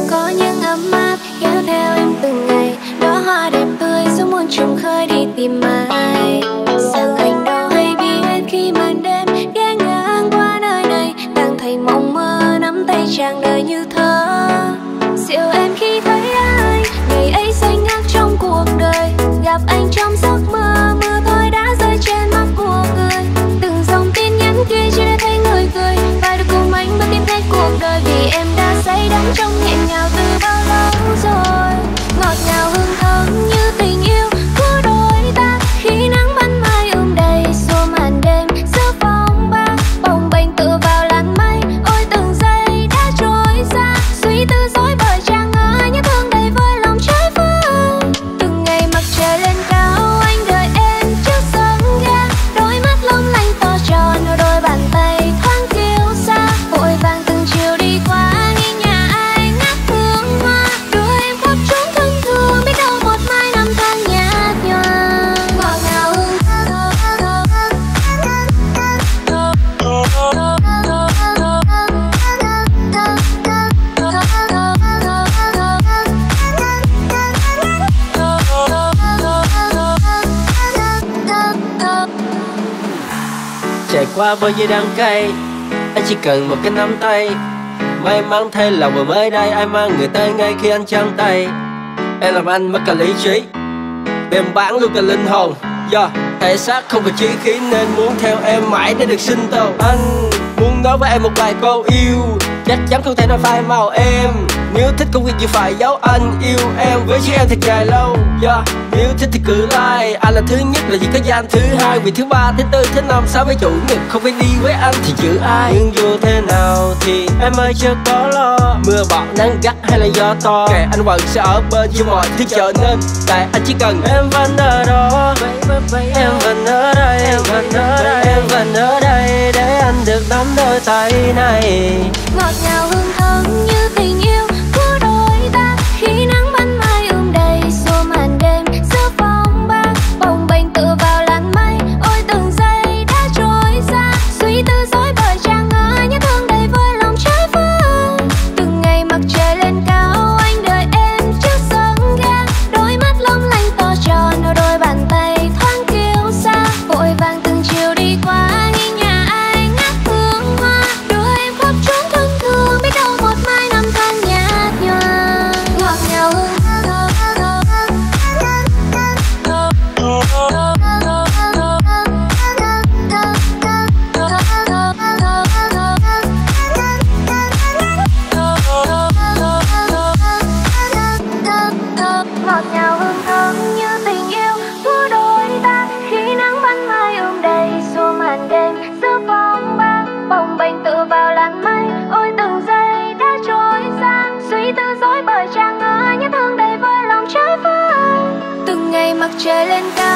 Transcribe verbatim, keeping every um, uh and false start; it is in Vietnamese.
có những ấm áp kéo theo em từng ngày. Đóa hoa đẹp tươi giữa muôn trùng khơi đi tìm ai. Rằng anh đâu hay biết khi màn đêm ghé ngang qua nơi này, tan thành mộng mơ nắm tay chàng đời như thơ. Dịu em khi thấy ai, ngày ấy xanh ngát trong cuộc đời. Gặp anh trong giấc mơ, mưa thôi đã rơi trên mắt của người. Từng dòng tin nhắn kia chỉ để thấy người cười, và được cùng anh bước tìm thấy cuộc đời. Vì em đã say đắm trong nghẹn ngào từ bao lâu rồi. Ngọt ngào hương thơm như tình yêu của đôi ta, khi nắng ban mai ươm đầy xua màn đêm giữa phòng ba. Bồng bềnh tựa vào làn mây, ôi từng giây đã trôi xa. Suy tư dối bời chàng ơi, nhớ thương đầy vơi lòng trái vơi. Từng ngày mặt trời lên cao, anh đợi em trước sân ga. Đôi mắt long lanh to tròn, đôi bàn tay thoáng kiêu xa. Vội vàng từng chiều đi qua, nghe nhà ai ngát hương hoa. Đưa em khắp chốn thân thương, biết đâu một mai năm tháng nhạt nhòa. Ngọt ngào hương trải qua bao nhiêu đắng cay, anh chỉ cần một cái nắm tay. May mắn thay là vừa mới đây ai mang người tới ngay khi anh trắng tay. Em làm anh mất cả lý trí, em bán luôn cả linh hồn. Do thể xác không còn chí khí nên muốn theo em mãi để được sinh tồn. Anh muốn nói với em một vài câu yêu, chắc chắn không thể nói phai màu em. Nếu thích không việc gì phải giấu, anh yêu em với chứ em thật dài lâu. Yeah. Nếu thích thì cứ like, anh là thứ nhất là vì có gian thứ hai. Vì thứ ba, thứ tư, thứ năm, sáu với chủ nhật không phải đi với anh thì chữ ai. Nhưng dù thế nào thì em ơi chưa có lo, mưa bọt nắng gắt hay là gió to, kệ anh vẫn sẽ ở bên cho mọi thứ trở nên. Tại anh chỉ cần em vẫn ở đó, em vẫn ở đây, em vẫn ở đây, em vẫn ở đây để anh được nắm đôi tay này. ngọt ngào hương thơm như tình yêu của đôi ta, khi nắng ban mai ươm đầy xua màn đêm giữa phòng ba. Bồng bềnh tựa vào làn mây, ôi từng giây đã trôi xa. Suy tư dối bời chàng ơi, nhớ thương đầy vơi lòng trái vơi. Từng ngày mặt trời lên cao, anh đợi em trước sân ga. Đôi mắt long lanh to tròn, đôi bàn tay thoáng kiêu xa. Vội vàng từng chiều đi qua, nghe nhà ai ngát hương hoa. Đưa em khắp chốn thân thương, biết đâu một mai năm tháng nhạt nhòa. Ngọt ngào hương ngọt ngào hương thơm như tình yêu của đôi ta, khi nắng ban mai ươm đầy xua màn đêm giữa phòng ba. Bồng bềnh tựa vào làn mây, ôi từng giây đã trôi xa. Suy tư dối bời chàng ơi, nhớ thương đầy vơi lòng trái vơi. Từng ngày mặt trời lên cao,